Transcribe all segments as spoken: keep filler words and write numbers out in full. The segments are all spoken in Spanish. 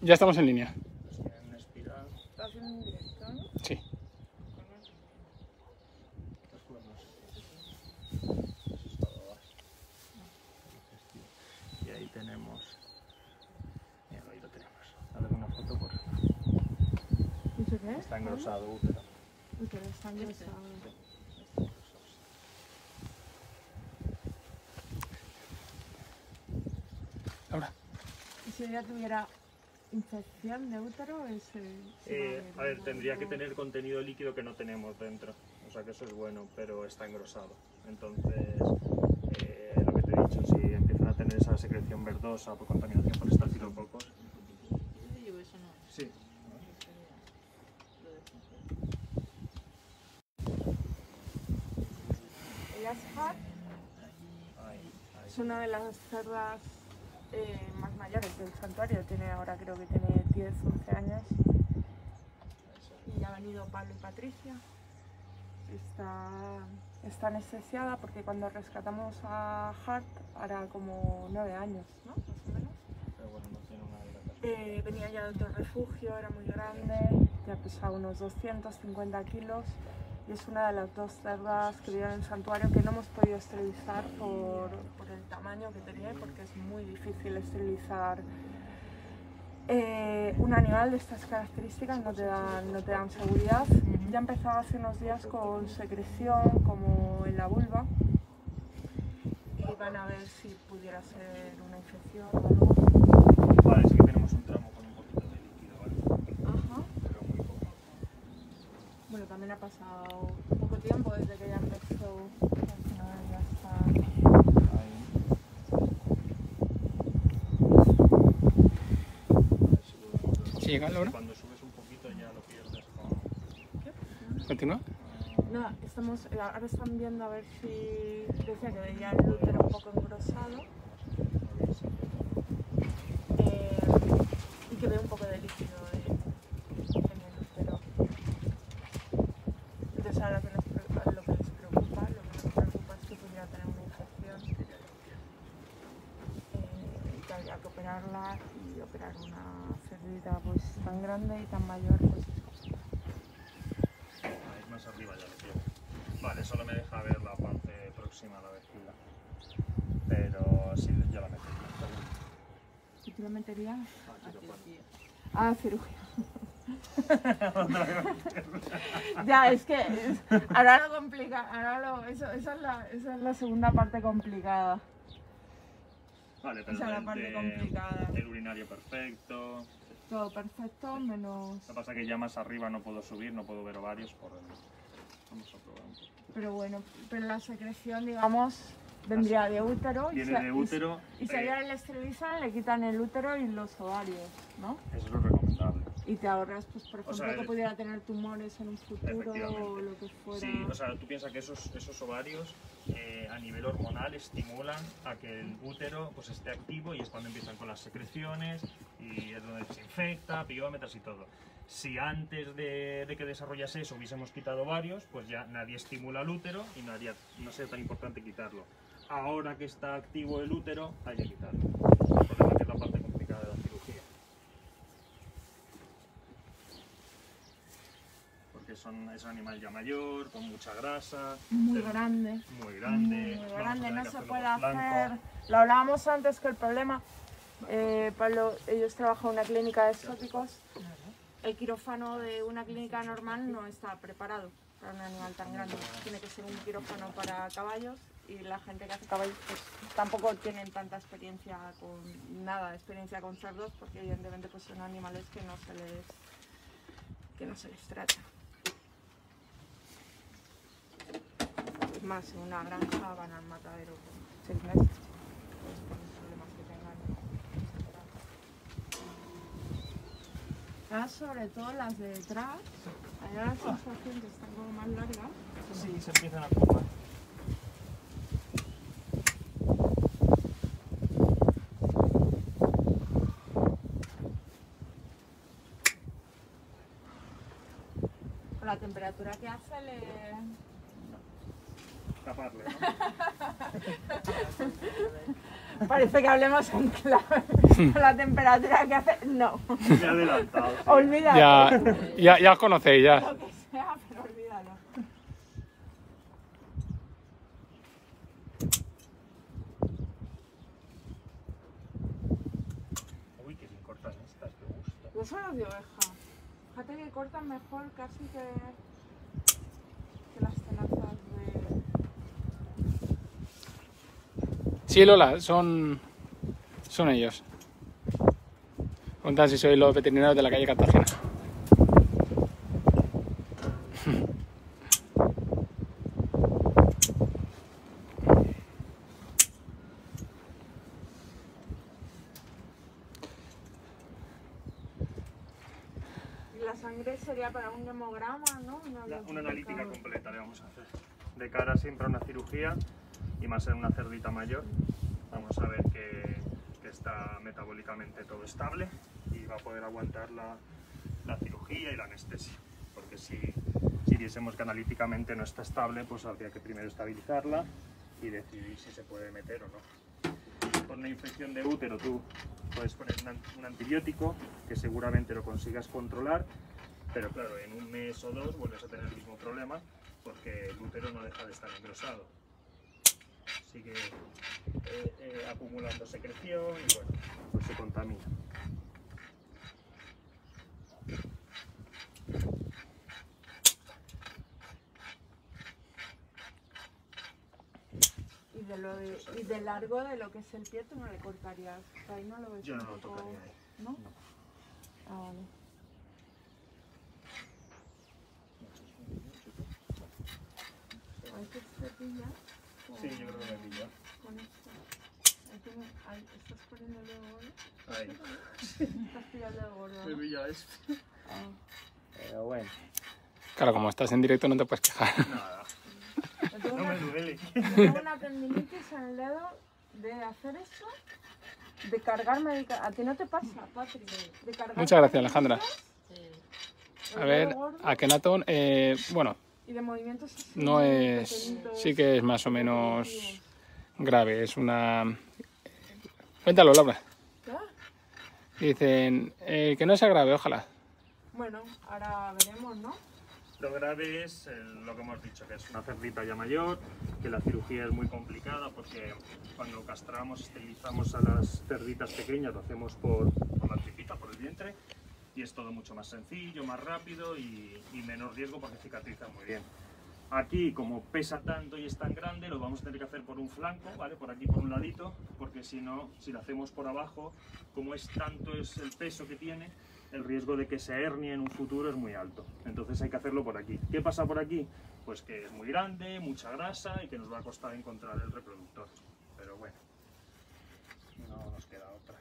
Ya estamos en línea. En espiral. ¿Estás haciendo un directo, no? Sí. Los cuernos. Eso es todo bajo. Y ahí tenemos. Mira, ahí lo tenemos. Dale una foto por. ¿Eso qué es? Está engrosado, útero. Útero, está engrosado. Laura. ¿Y si ella tuviera infección de útero? Ese, Eh, a ver, tendría que tener contenido líquido que no tenemos dentro. O sea que eso es bueno, pero está engrosado. Entonces, eh, lo que te he dicho, si empiezan a tener esa secreción verdosa por contaminación por estafilococos. Sí. Ella es Hart, es una de las cerdas eh, más mayores del santuario, tiene ahora creo que tiene diez, once años. Y ya han venido Pablo y Patricia. Está, está anestesiada porque cuando rescatamos a Hart hará como nueve años, ¿no? Más o menos. Pero bueno, no tiene una hidratación. Eh, venía ya de otro refugio, era muy grande, ya pesaba unos doscientos cincuenta kilos y es una de las dos cerdas que viven en el santuario que no hemos podido esterilizar por, por el tamaño que tenía, porque es muy difícil esterilizar eh, un animal de estas características, no te dan, no te dan seguridad. Ya empezaba hace unos días con secreción como en la vulva y van a ver si pudiera ser una infección o algo. Vale, sí que tenemos un tramo con un poquito de líquido, ¿vale? Ajá. Pero muy poco. Bueno, también ha pasado poco tiempo desde que ya empezó. Al final ya está. Ahí. ¿Sí llega, Laura? Cuando subes un poquito ya lo pierdes con... ¿Qué? Continúa. Nada, estamos, eh, ahora están viendo a ver si decía que veía el útero un poco engrosado eh, y que ve un poco de líquido de, en el útero. Entonces ahora que nos preocupa, lo que les preocupa, lo que nos preocupa es que pudiera tener una infección eh, y que habría que operarla y operar una cerdita pues tan grande y tan mayor pues Ahí más arriba ya lo quiero. Vale, solo me deja ver la parte próxima a la vejiga. Pero sí, ya la metí. ¿y tú lo meterías? Aquí lo pone. Ah, cirugía. Ya, es que es, ahora lo complica, ahora lo, eso, esa, es la, esa es la segunda parte complicada. Vale, pero Esa es la el, parte de- complicada. el urinario perfecto. Todo perfecto, menos... Lo que pasa es que ya más arriba no puedo subir, no puedo ver ovarios por el... Vamos a probar un poco. Pero bueno, pero la secreción, digamos, vendría de útero. Y Viene si- de útero. Y si eh, a ella le esterilizan, le quitan el útero y los ovarios, ¿no? Eso es lo recomendable. Y te ahorras, pues, por ejemplo, sea, que pudiera tener tumores en un futuro Efectivamente. o lo que fuera. Sí, o sea, tú piensas que esos, esos ovarios eh, a nivel hormonal estimulan a que el útero pues, esté activo y es cuando empiezan con las secreciones y es donde se infecta, piómetras y todo. Si antes de, de que desarrollase eso hubiésemos quitado ovarios, pues ya nadie estimula el útero y no, haría, no sería tan importante quitarlo. Ahora que está activo el útero, hay que quitarlo. El problema es que es la parte complicada de la cirugía. Porque son, es un animal ya mayor, con mucha grasa. Muy pero- grande. Muy grande. Muy vamos a grande, tener no que se hacerlo puede más blanco. hacer. Lo hablábamos antes que el problema, eh, Pablo, ellos trabajan en una clínica de exóticos. El quirófano de una clínica normal no está preparado para un animal tan grande. Tiene que ser un quirófano para caballos y la gente que hace caballos pues, tampoco tienen tanta experiencia con nada, experiencia con cerdos, porque evidentemente pues, son animales que no se les, que no se les trata. Es más, en una granja van al matadero con seis meses, pues, por los problemas que tengan. Ah, sobre todo las de detrás, hay la sensación que están como más largas. Sí, se empiezan a formar. Con la temperatura que hace le... Taparle, ¿no? Parece que hablemos en clave. la temperatura que hace, no. Me he adelantado. Sí. Olvídalo. Ya, ya, ya os conocéis, ya. Lo que sea, pero olvídalo. Uy, que bien cortan estas, qué gusto. Yo son los de oveja. Fíjate que cortan mejor casi que, que las tenazas de... Sí, Lola, son, son ellos. Preguntan si sois los veterinarios de la calle Cartagena. Y la sangre sería para un hemograma, ¿no? Una, La- una analítica completa le vamos a hacer. De cara siempre a una cirugía y más en una cerdita mayor. Vamos a ver que, que está metabólicamente todo estable y va a poder aguantar la, la cirugía y la anestesia. Porque si, si viésemos que analíticamente no está estable, pues habría que primero estabilizarla y decidir si se puede meter o no. Con una infección de útero tú puedes poner un, an- un antibiótico que seguramente lo consigas controlar, pero claro, en un mes o dos vuelves a tener el mismo problema porque el útero no deja de estar engrosado. Sigue eh, eh, acumulando secreción y bueno, pues se contamina. Y de, lo de, y de largo de lo que es el pie, tú no le cortarías. O sea, ahí no lo ves Yo no un lo poco- tocaría ahí. ¿No? No. Ah, vale. ¿Hay que cepillar? Sí, yo creo que me pilla. Con esto. Ahí tiene- ahí, ¿estás poniendo el dedo gordo? Ahí. Estás pillando el dedo gordo, Me ¿no? pilla esto. Ah. Pero bueno, Claro, como estás en directo no te puedes quejar. nada. Yo tengo No una- me duele. yo tengo una tendinitis en el dedo de hacer esto, de cargar medicamentos. ¿A ti no te pasa, Patri? De cargar Muchas gracias, Alejandra. el A ver, dedo gordo Akhenaton, eh, bueno, y de movimientos así no es... pequeñitos, Sí que es más o menos repetitivos. grave, es una... Cuéntalo, Laura. ¿Qué? Dicen eh, que no sea grave, ojalá. Bueno, ahora veremos, ¿no? Lo grave es el- lo que hemos dicho, que es una cerdita ya mayor, que la cirugía es muy complicada porque cuando castramos, esterilizamos a las cerditas pequeñas, lo hacemos por, por la tripita, por el vientre, y es todo mucho más sencillo, más rápido y, y menos riesgo porque cicatriza muy bien. Aquí, como pesa tanto y es tan grande, lo vamos a tener que hacer por un flanco, ¿vale? Por aquí, por un ladito, porque si no, si lo hacemos por abajo, como es tanto es el peso que tiene, el riesgo de que se hernie en un futuro es muy alto. Entonces hay que hacerlo por aquí. ¿Qué pasa por aquí? Pues que es muy grande, mucha grasa y que nos va a costar encontrar el reproductor. Pero bueno, no nos queda otra.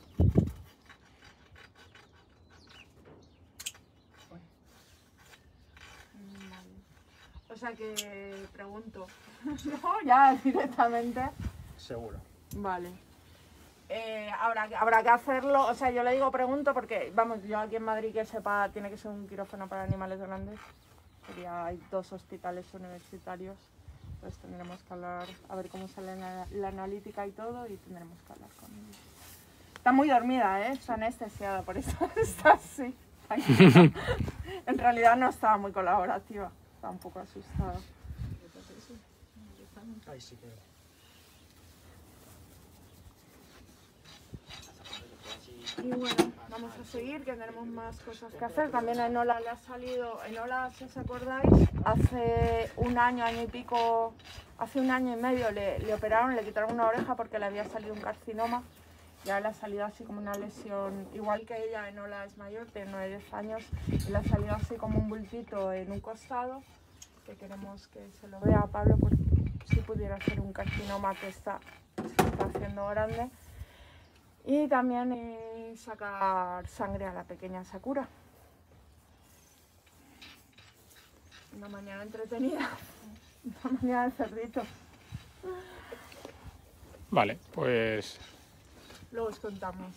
Mm, vale. O sea que pregunto. No, ya directamente. Seguro. Vale. Eh, habrá, que- habrá que hacerlo, o sea, yo le digo pregunto porque, vamos, yo aquí en Madrid que sepa, tiene que ser un quirófano para animales grandes. Sería, hay dos hospitales universitarios, pues tendremos que hablar, a ver cómo sale la, la analítica y todo, y tendremos que hablar con ellos. Está muy dormida, ¿eh? Está anestesiada, por eso está así. tranquila. En realidad no estaba muy colaborativa, estaba un poco asustada. Ahí sí que... Y bueno, vamos a seguir, que tenemos más cosas que hacer. También a Enola le ha salido, Enola, si os acordáis, hace un año, año y pico, hace un año y medio le, le operaron, le quitaron una oreja porque le había salido un carcinoma. Ya le ha salido así como una lesión, igual que ella, Enola es mayor, tiene nueve diez años, y le ha salido así como un bultito en un costado, que queremos que se lo vea a Pablo porque si pudiera ser un carcinoma que está, se está haciendo grande. Y también eh, sacar sangre a la pequeña Sakura. Una mañana entretenida, una mañana de cerdito. Vale, pues Luego os contamos.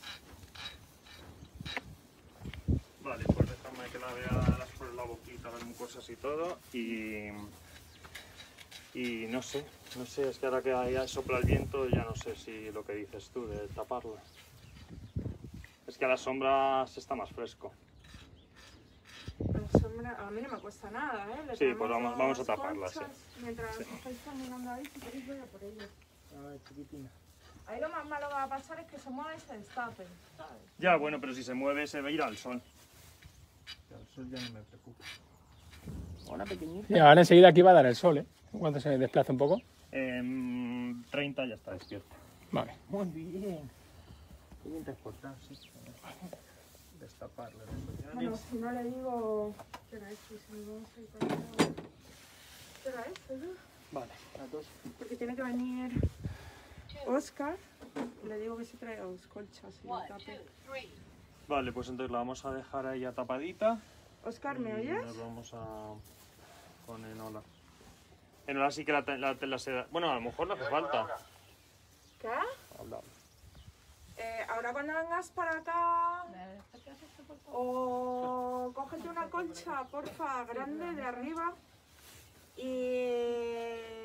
Vale, pues déjame que la vea por la boquita, las mucosas y todo. Y, y no sé, no sé, es que ahora que ya sopla el viento ya no sé si lo que dices tú de taparla. que a la sombra se está más fresco. La sombra, a mí no me cuesta nada, ¿eh? Le Sí, pues ponemos vamos, vamos a dos taparla, sí. colchas. Mientras Sí. estáis caminando ahí, si queréis voy a por ellos. Ay, chiquitina. Ahí lo más malo que va a pasar es que se mueva y se destape, ¿sabes? Ya, bueno, pero si se mueve se va a ir al sol. El sol ya no me preocupa. Hola, pequeñita. Y ahora enseguida aquí va a dar el sol, ¿eh? Cuando se desplaza un poco. En treinta ya está despierta. Vale. Muy bien. Qué bien te has portado, sí. Destaparlo. Bueno, si no le digo... ¿Qué hora es? Si nos vamos a ir para allá. ¿Qué hora es, oye? Vale. Las dos. Porque tiene que venir Oscar. Le digo que se trae dos colchas y lo tape. Vale, pues entonces la vamos a dejar ahí ya tapadita. Oscar, ¿me y oyes? Nos vamos a... con Enola. Enola sí que la, te- la tela se da... Bueno, a lo mejor no hace falta. ¿Qué? Hablamos. Eh, ahora cuando vengas para acá... O cógete una colcha, porfa, grande de arriba. Y